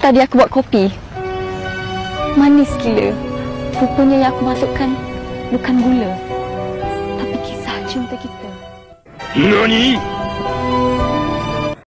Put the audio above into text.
Tadi aku buat kopi. Manis gila. Rupanya yang aku masukkan bukan gula, tapi kisah cinta kita. NANI?